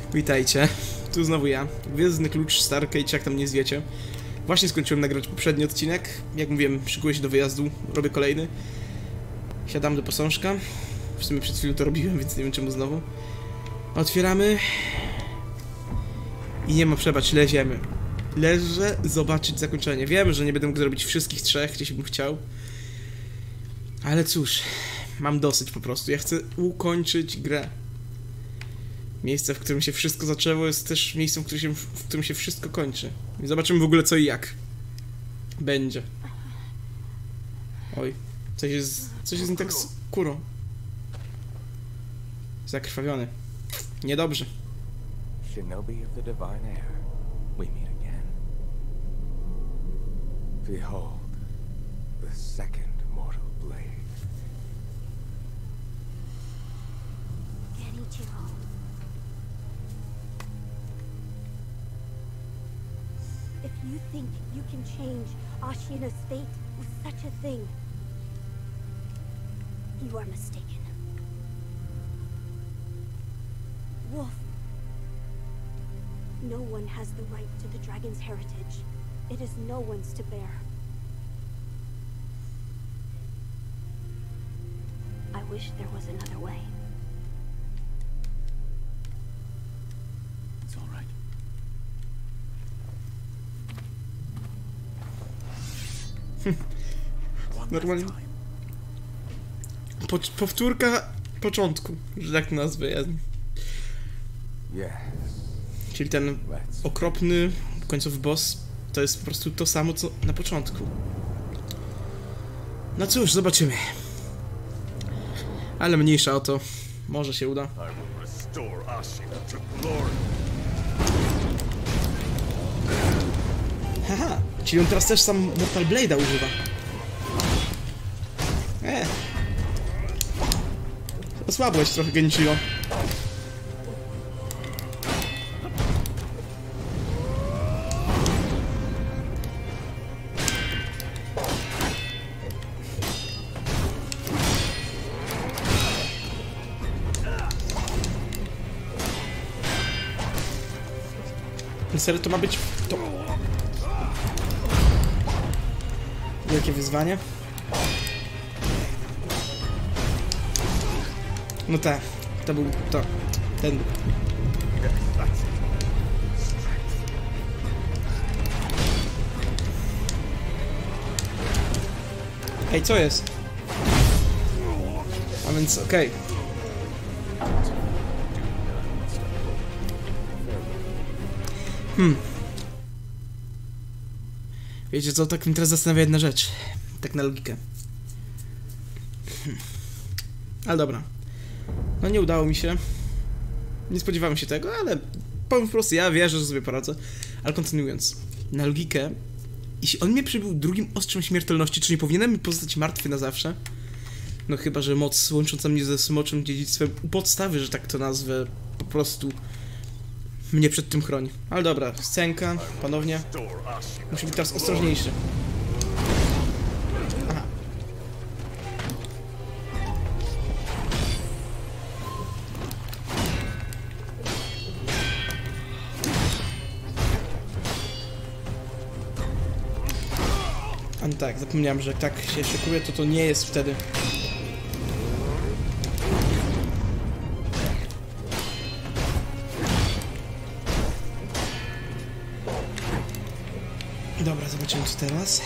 Witajcie, tu znowu ja, Gwiezdny Klucz, Stargate, jak tam nie zwiecie. Właśnie skończyłem nagrać poprzedni odcinek, jak mówiłem, szykuję się do wyjazdu, robię kolejny. Siadam do posążka, w sumie przed chwilą to robiłem, więc nie wiem czemu znowu. Otwieramy. I nie ma przebacz, leziemy. Leżę zobaczyć zakończenie. Wiem, że nie będę mógł zrobić wszystkich trzech, gdzieś bym chciał. Ale cóż, mam dosyć po prostu, ja chcę ukończyć grę. Miejsce, w którym się wszystko zaczęło, jest też miejscem, w którym się wszystko kończy. I zobaczymy w ogóle co i jak będzie. Oj, coś jest nie tak z kurą. Zakrwawiony. Niedobrze. Shinobi of the divine air, we meet again. Behold, the second mortal blade. Genichiro. If you think you can change Ashina's fate with such a thing, you are mistaken. Wolf. No one has the right to the dragon's heritage. It is no one's to bear. I wish there was another way. It's all right. Normalnie. Powtórka początku, że tak to nazwę. Yes. Czyli ten okropny końcowy boss to jest po prostu to samo co na początku. No cóż, zobaczymy. Ale mniejsza o to. Może się uda. Haha, czyli on teraz też sam Mortal Blade'a używa. Osłabłeś trochę, Genichiro. Serio, to ma być to wielkie wyzwanie. No tak, to był to. Ten. Ej, co jest? A więc okej. Wiecie co, tak mnie teraz zastanawia jedna rzecz. Tak na logikę. Ale dobra. No nie udało mi się. Nie spodziewałem się tego, ale powiem po prostu, ja wierzę, że sobie poradzę. Ale kontynuując. Na logikę, jeśli on mnie przybył drugim ostrzem śmiertelności, czy nie powinienem mi pozostać martwy na zawsze? No chyba, że moc łącząca mnie ze smoczym dziedzictwem u podstawy, że tak to nazwę, po prostu mnie przed tym chroni. Ale dobra, scenka, ponownie. Muszę być teraz ostrożniejszy. Aha. A no tak, zapomniałem, że jak tak się szykuje, to nie jest wtedy. Dobra, zobaczymy co teraz.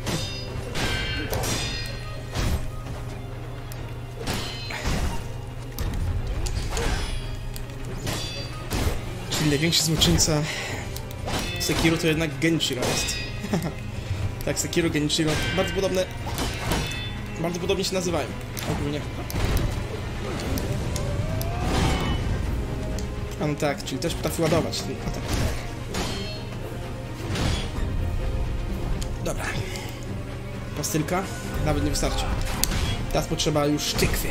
Czyli największy złoczyńca Sekiro to jednak Genichiro jest. Tak, Sekiro, Genichiro, bardzo podobnie się nazywają ogólnie. A no tak, czyli też potrafi ładować ten atak. Dobra. Pastylka? Nawet nie wystarczy. Teraz potrzeba już tykwie.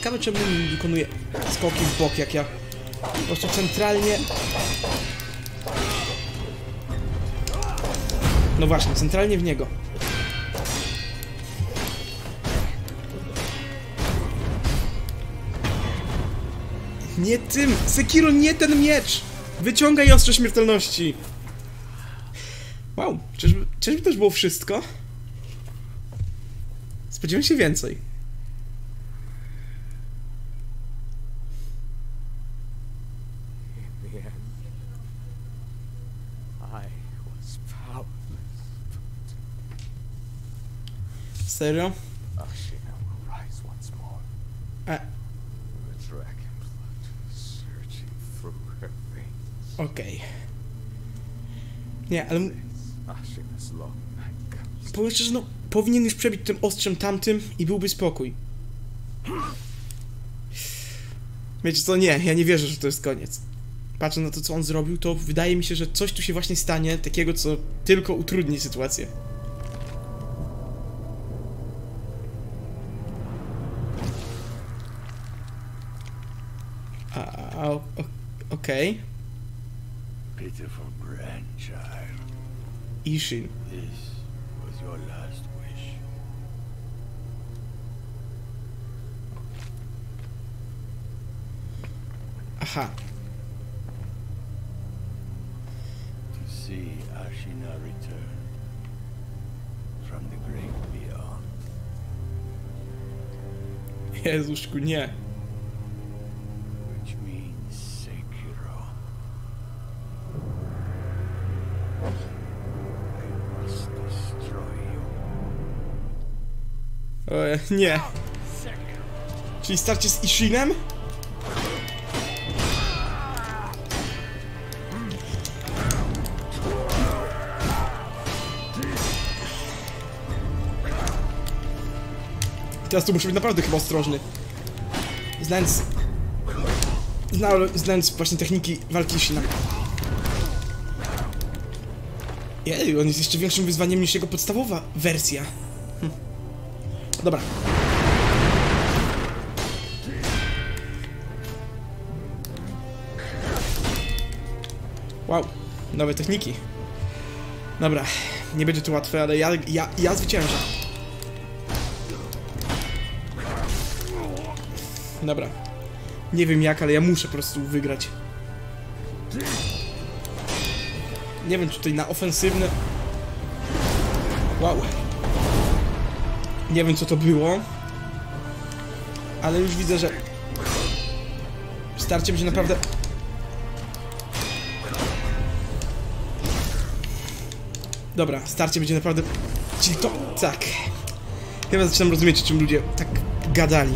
Ciekawe, czemu mi wykonuje skoki w bok, jak ja po prostu centralnie... No właśnie, centralnie w niego. Nie tym! Sekiro, nie ten miecz! Wyciągaj ostrze śmiertelności! Wow, czyżby też było wszystko? Spodziewałem się więcej. In the end, I was powerless. Serio? Ashina will rise once more. A, The dragon blood surging through her veins. okej. Nie, ale Ashina's long night comes. powiem szczerze, no, powinien już przebić tym ostrzem tamtym i byłby spokój. Wiecie co, nie, ja nie wierzę, że to jest koniec. Patrzę na to, co on zrobił, to wydaje mi się, że coś tu się właśnie stanie, takiego, co tylko utrudni sytuację. Okej. Pitiful grandchild, Ishin. this was your last wish. Aha. To see Ashina return from the great beyond. Jezuszku, nie. Which means Sekiro. I must destroy you. O, nie. Czyli starcie z Ishinem? Teraz tu muszę być naprawdę chyba ostrożny. Znając właśnie techniki walki Ishina. Jej, on jest jeszcze większym wyzwaniem niż jego podstawowa wersja. Dobra. Wow, nowe techniki. Dobra, nie będzie to łatwe, ale ja zwyciężę. Dobra. Nie wiem jak, ale ja muszę po prostu wygrać. Nie wiem, czy tutaj na ofensywne... Wow. Nie wiem, co to było. Ale już widzę, że... Starcie będzie naprawdę... Dobra, starcie będzie naprawdę... Czyli to... Tak. Chyba zaczynam rozumieć, o czym ludzie tak gadali.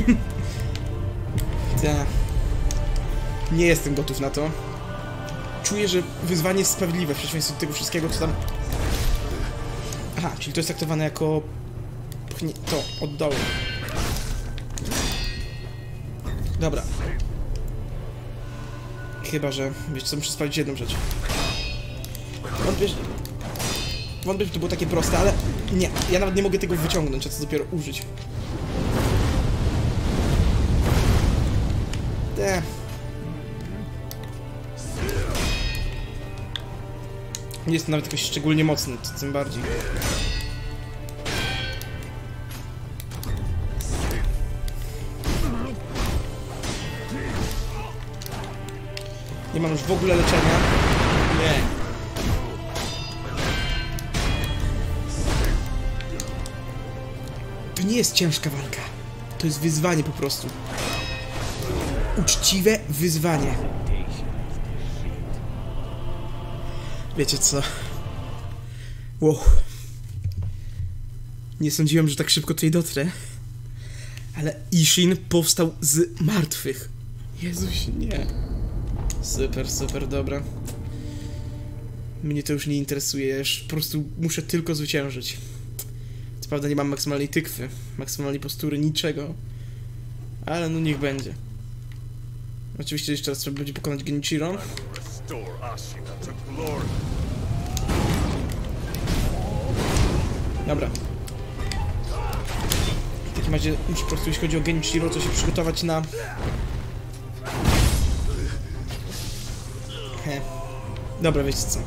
Ja nie jestem gotów na to. Czuję, że wyzwanie jest sprawiedliwe w przeciwieństwie do tego wszystkiego, co tam... Aha, czyli to jest traktowane jako... Pchnie... To, od dołu. Dobra. Chyba, że... Wiecie co, muszę sprawdzić jedną rzecz. Wątpię, że to było takie proste, ale... Nie, ja nawet nie mogę tego wyciągnąć, a co dopiero użyć. Nie jest to nawet jakoś szczególnie mocny, to tym bardziej. Nie mam już w ogóle leczenia. Nie. To nie jest ciężka walka. To jest wyzwanie po prostu. Uczciwe wyzwanie. Wiecie co? Wow. Nie sądziłem, że tak szybko tutaj dotrę. Ale Ishin powstał z martwych. Jezuś, nie. Super, super, dobra. Mnie to już nie interesuje, ja już po prostu muszę tylko zwyciężyć. Co prawda nie mam maksymalnej tykwy, maksymalnej postury, niczego. Ale no niech będzie. Oczywiście jeszcze raz trzeba będzie pokonać Genichiro. Dobra. takim razie muszę po prostu, jeśli chodzi o Genichiro, to się przygotować na... Dobra, wiecie co.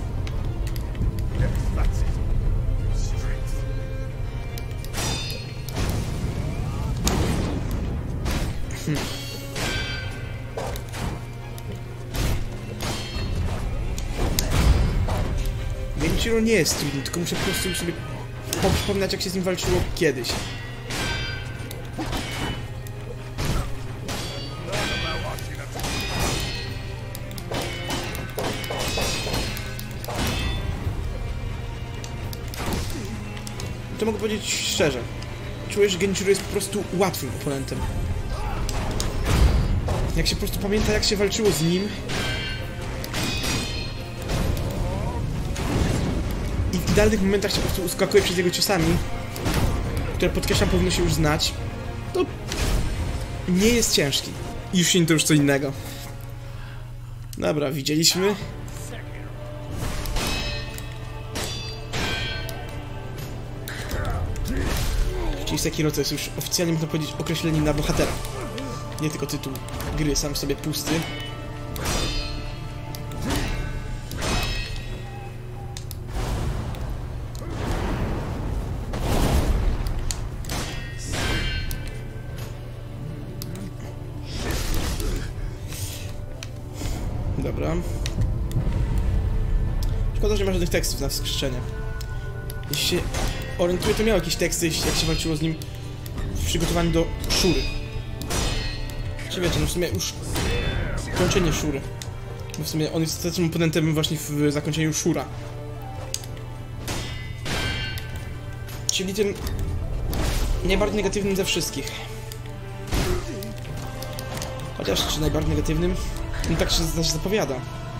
Genichiro nie jest trudny, tylko muszę po prostu sobie przypominać, jak się z nim walczyło kiedyś. To mogę powiedzieć szczerze. Czuję, że Genichiro jest po prostu łatwym oponentem. Jak się po prostu pamięta, jak się walczyło z nim. I w idealnych momentach się po prostu uskakuje przed jego ciosami, które, podkreślam, powinno się już znać. To nie jest ciężki. Jushin to już co innego. Dobra, widzieliśmy. Czyli Sekiro to jest już oficjalnie, można powiedzieć, określenie na bohatera. Nie tylko tytuł gry sam w sobie pusty. Dobra. Szkoda, że nie ma żadnych tekstów na wskrzeszenie. Jeśli się orientuję, to miał jakieś teksty, jak się walczyło z nim w przygotowaniu do Shury. Czy wiecie, no w sumie już kończenie Shury. Bo w sumie on jest ostatnim oponentem właśnie w zakończeniu Shura. Czyli tym najbardziej negatywnym ze wszystkich. Chociaż, czy najbardziej negatywnym? No tak się zapowiada.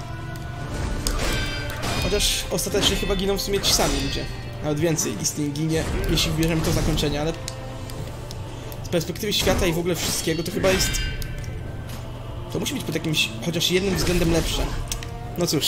Chociaż ostatecznie chyba giną w sumie ci sami ludzie. Nawet więcej istnień ginie, jeśli wybierzemy to zakończenie, ale z perspektywy świata i w ogóle wszystkiego to chyba jest... To musi być pod jakimś chociaż jednym względem lepsze. No cóż.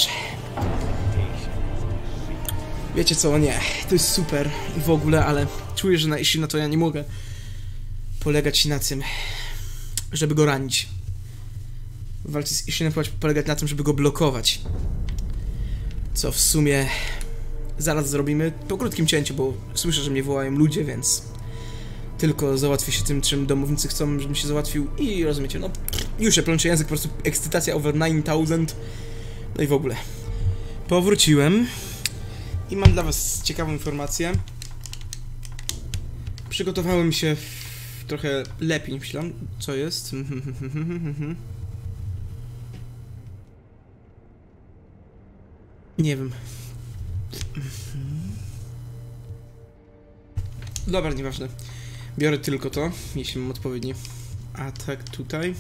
Wiecie co, nie. To jest super i w ogóle, ale czuję, że jeśli na to ja nie mogę polegać na tym, żeby go ranić. W walce z Ishinem polegać na tym, żeby go blokować. Co w sumie zaraz zrobimy po krótkim cięciu, bo słyszę, że mnie wołają ludzie, więc tylko załatwię się tym, czym domownicy chcą, żebym się załatwił i rozumiecie, no już się plączy język, po prostu ekscytacja over 9000. No i w ogóle. Powróciłem i mam dla was ciekawą informację. Przygotowałem się trochę lepiej niż myślałem. Co jest? Nie wiem. Dobra, nieważne. Biorę tylko to, jeśli mam odpowiedni atak tutaj.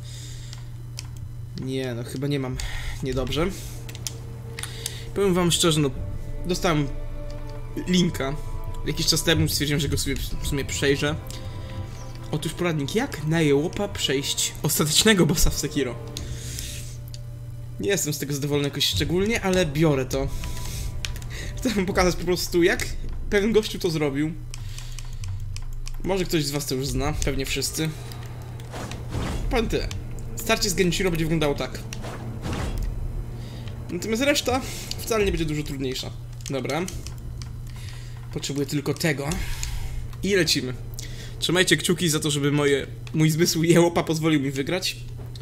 Nie, no chyba nie mam. Niedobrze. Powiem wam szczerze, no dostałem linka jakiś czas temu, stwierdziłem, że go sobie w sumie przejrzę. Otóż poradnik, jak na jełopa przejść ostatecznego bossa w Sekiro. Nie jestem z tego zadowolony jakoś szczególnie, ale biorę to. Chcę wam pokazać po prostu, jak pewien gościu to zrobił. Może ktoś z was to już zna, pewnie wszyscy. Powiem tyle. Starcie z Genichiro będzie wyglądało tak. Natomiast reszta wcale nie będzie dużo trudniejsza. Dobra. Potrzebuję tylko tego. I lecimy. Trzymajcie kciuki za to, żeby mój zmysł jełopa pozwolił mi wygrać.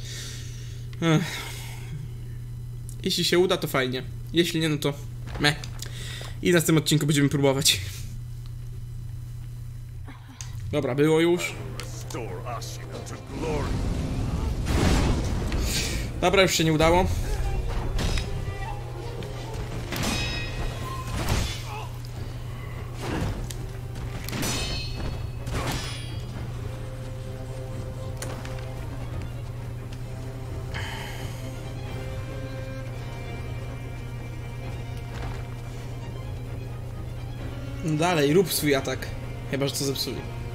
Jeśli się uda, to fajnie. Jeśli nie, no to meh. I na tym odcinku będziemy próbować. Dobra, było już. Dobra, już się nie udało. Dalej, rób swój atak. Chyba, że to zepsuli.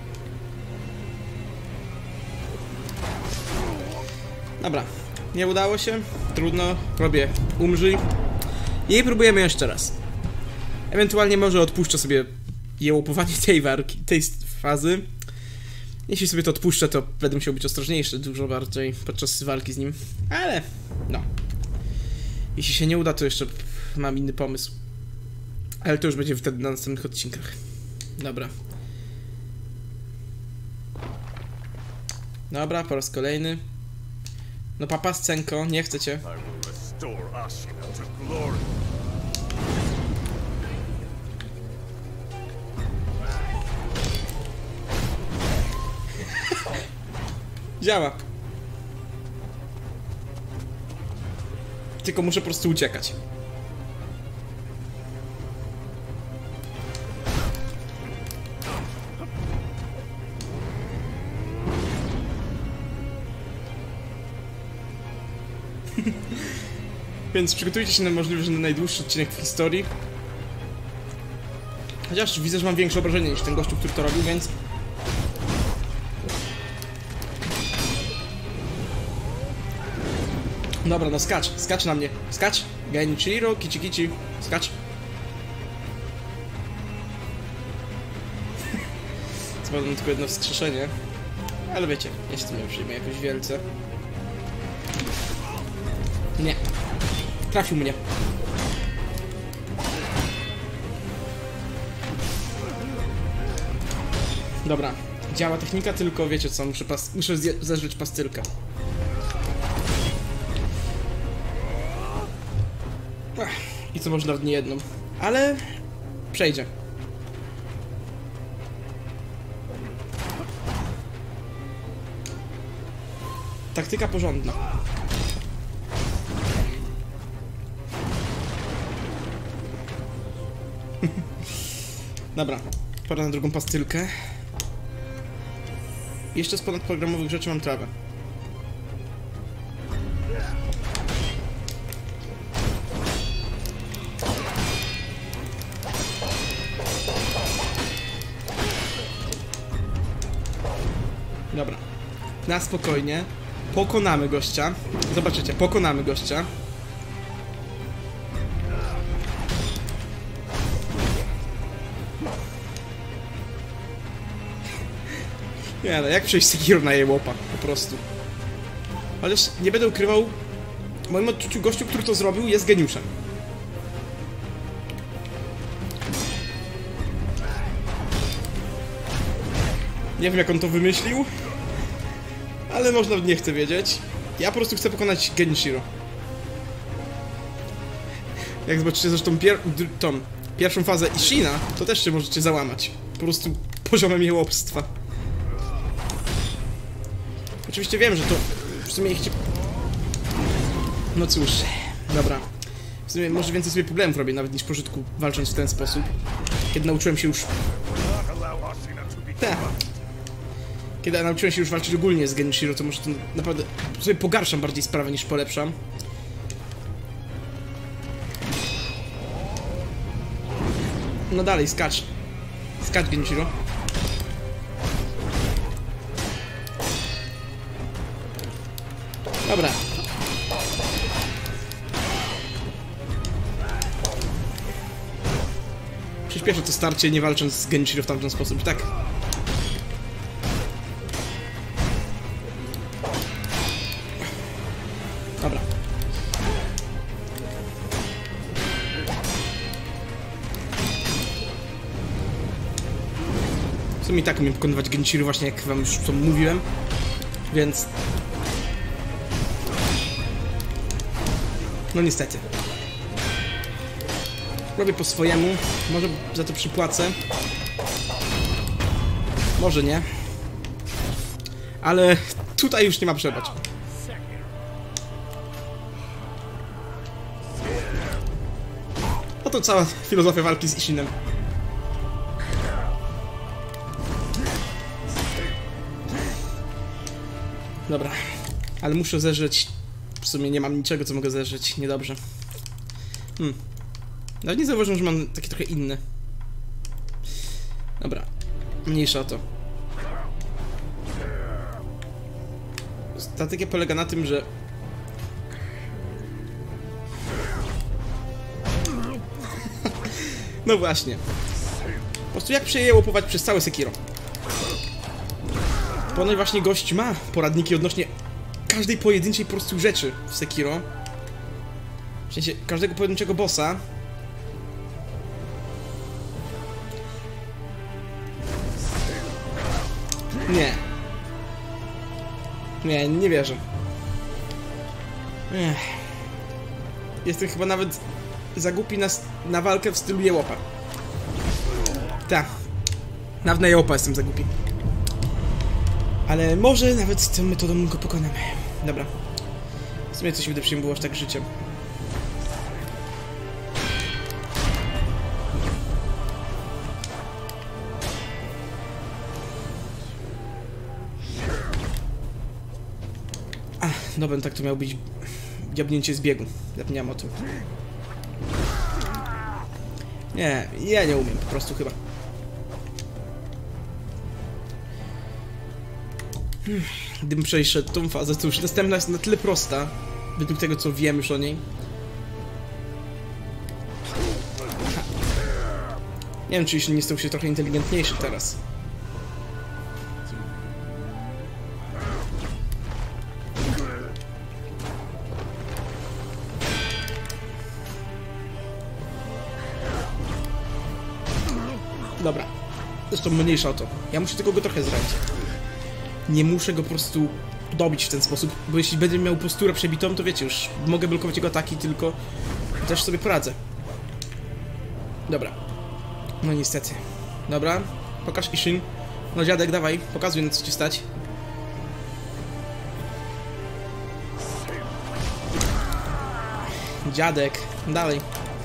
Dobra, nie udało się. Trudno, robię umrzyj. I próbujemy jeszcze raz. Ewentualnie może odpuszczę sobie jełopowanie tej fazy. Jeśli sobie to odpuszczę, to będę musiał być ostrożniejszy dużo bardziej podczas walki z nim. Ale, no. Jeśli się nie uda, to jeszcze mam inny pomysł. Ale to już będzie wtedy na następnych odcinkach. Dobra. Dobra, po raz kolejny. No papa, scenko, nie chcę cię. I will restore Ashina to glory. Działa. Tylko muszę po prostu uciekać. Więc przygotujcie się na możliwie, że na najdłuższy odcinek w historii. Chociaż widzę, że mam większe obrażenie niż ten gościu, który to robił, więc... Dobra, no skacz na mnie. Skacz! Genichiro, kici, skacz. Co prawda tylko jedno wskrzeszenie. Ale wiecie, ja się tym nie przyjmę jakoś wielce. Nie. Trafił mnie. Dobra. Działa technika, tylko wiecie co, muszę zeżreć pastylkę. I co może nawet nie jedną. Ale... przejdzie. Taktyka porządna. Dobra, pora na drugą pastylkę. Jeszcze z ponadprogramowych rzeczy mam trawę. Dobra, na spokojnie. Pokonamy gościa. Zobaczycie, pokonamy gościa. Nie no, jak przejść Sekiro na jełopa, po prostu. Chociaż nie będę ukrywał, w moim odczuciu gościu, który to zrobił, jest geniuszem. Nie wiem, jak on to wymyślił, ale może nawet nie chcę wiedzieć. Ja po prostu chcę pokonać Genichiro. Jak zobaczycie zresztą tą pierwszą fazę Ishina, to też się możecie załamać. Po prostu poziomem jełopstwa. Oczywiście wiem, że to w sumie ich... No cóż, dobra. W sumie może więcej sobie problemów robię nawet niż pożytku, walcząc w ten sposób. Kiedy nauczyłem się już... Kiedy nauczyłem się już walczyć ogólnie z Genichiro, to może to naprawdę sobie pogarszam bardziej sprawę niż polepszam. No dalej, skacz. Skacz, Genichiro. Dobra. Przyspieszę to starcie, nie walcząc z Genichiro w tamten sposób, tak? Dobra. W sumie i tak umiem pokonywać Genichiro, właśnie jak wam już to mówiłem, więc... No niestety. Robię po swojemu. Może za to przypłacę. Może nie. Ale tutaj już nie ma przebacz. Oto cała filozofia walki z Ishinem. Dobra. Ale muszę zeżreć. W sumie nie mam niczego, co mogę zeżreć. Niedobrze. Nawet nie zauważyłem, że mam takie trochę inne. Dobra. Mniejsza o to. Strategia polega na tym, że... No właśnie. Po prostu jak przejełopować przez całe Sekiro. Ponoć właśnie gość ma poradniki odnośnie każdej pojedynczej po prostu rzeczy w Sekiro. W sensie każdego pojedynczego bossa. Nie. Nie wierzę. Jestem chyba nawet za głupi na walkę w stylu jełopa. Tak. Nawet na jełopa jestem za głupi. Ale może nawet tą metodą go pokonamy. Dobra. W sumie coś wydaje było aż tak życiem. Dobra, tak to miało być dziabnięcie z biegu. Zapomniałem o tym. Nie, ja nie umiem po prostu chyba. Gdybym przeszedł tą fazę, to już następna jest na tyle prosta, według tego co wiem już o niej. Nie wiem, czy nie stał się trochę inteligentniejszy teraz. Dobra. Zresztą mniejsza o to. Ja muszę tylko go trochę zranić. Nie muszę go po prostu dobić w ten sposób, bo jeśli będę miał posturę przebitą, to wiecie już, mogę blokować jego ataki, tylko też sobie poradzę. Dobra. No niestety. Dobra. Pokaż Ishin. No dziadek, dawaj. Pokazuj, na co ci stać. Dziadek. Dalej.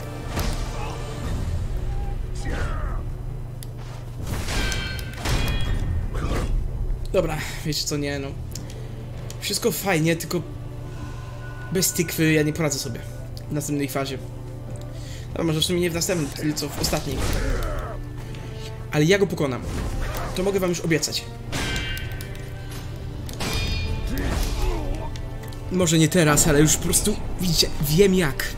Dobra, wiecie co, nie no. Wszystko fajnie, tylko bez tykwy ja nie poradzę sobie w następnej fazie. Dobra, może w sumie nie w następnej, tylko co w ostatniej. Ale ja go pokonam. To mogę wam już obiecać. Może nie teraz, ale już po prostu, widzicie, wiem jak.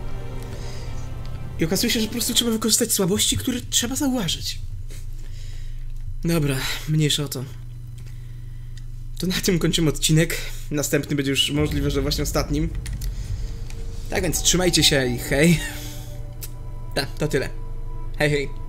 I okazuje się, że po prostu trzeba wykorzystać słabości, które trzeba zauważyć. Dobra, mniejsza o to. To na tym kończymy odcinek. Następny będzie już możliwe, że właśnie ostatnim. Tak więc trzymajcie się i hej. To tyle. Hej, hej.